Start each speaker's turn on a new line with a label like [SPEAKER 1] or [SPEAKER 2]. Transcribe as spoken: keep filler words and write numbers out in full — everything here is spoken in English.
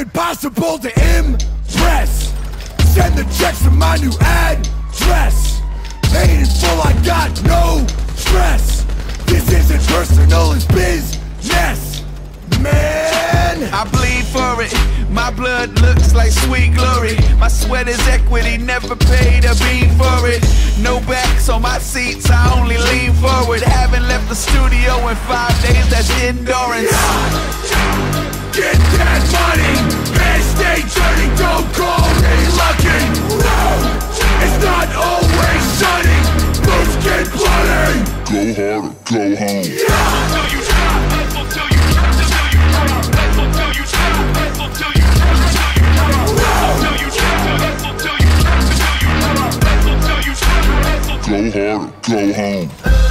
[SPEAKER 1] impossible to impress. Send the checks to my new address. Paid in full, I got no stress. This isn't personal, it's business, man.
[SPEAKER 2] I bleed for it, my blood looks like sweet glory. My sweat is equity, never paid a bean for it. No backs on my seats, I only lean forward. Haven't left the studio in five days, that's endurance.
[SPEAKER 1] Get that money, and stay dirty, don't call me lucky. It's not always sunny, boots get bloody.
[SPEAKER 3] Go hard or go home.
[SPEAKER 1] Till you drop, hustle till you drop, till you drop, hustle till you drop, hustle till you drop, till you drop, hustle till you drop, till you drop, hustle till you drop, hustle till you drop, hustle.
[SPEAKER 3] Go hard or go home.